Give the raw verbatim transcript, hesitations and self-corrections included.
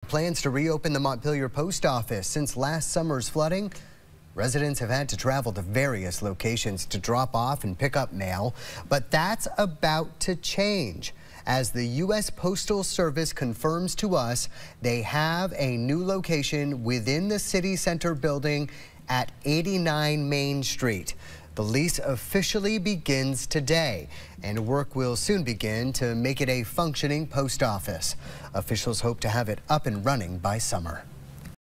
plans to reopen the Montpelier post office. Since last summer's flooding, residents have had to travel to various locations to drop off and pick up mail, but that's about to change. As the U S Postal Service confirms to us, they have a new location within the city center building at eighty-nine Main Street. The lease officially begins today, and work will soon begin to make it a functioning post office. Officials hope to have it up and running by summer.